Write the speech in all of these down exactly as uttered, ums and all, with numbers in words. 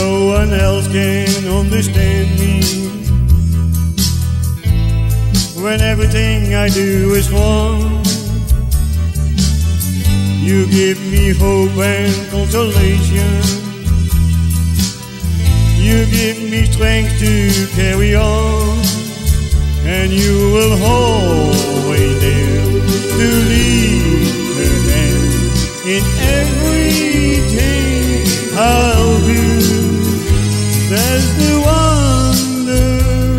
no one else can understand me. When everything I do is wrong, you give me hope and consolation. You give me strength to carry on, and you will always there to lead the hand in everything I'll do. That's the wonder,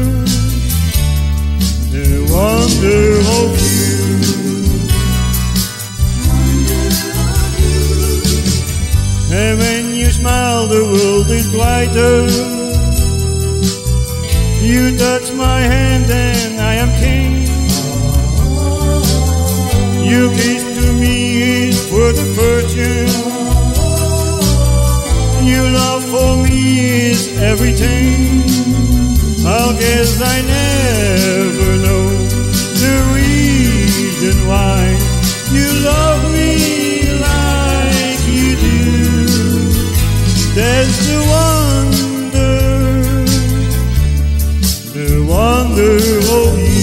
the wonder of you. And when you smile, the world is brighter. You touch my hand and I am king. Your kiss to me is worth a fortune. Your love for me is everything. I guess I never know the reason why you love me like you do. That's the wonder, the wonder of you.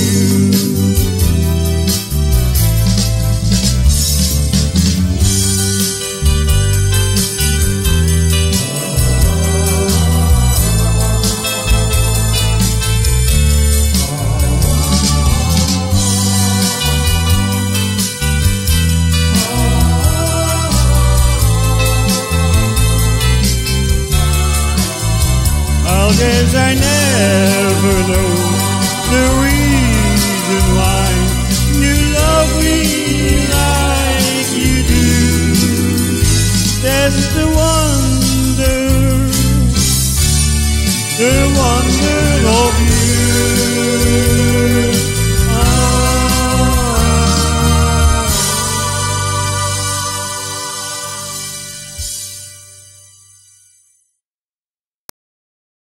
I guess I never know the reason why you love me like you do. That's the wonder, the wonder of you.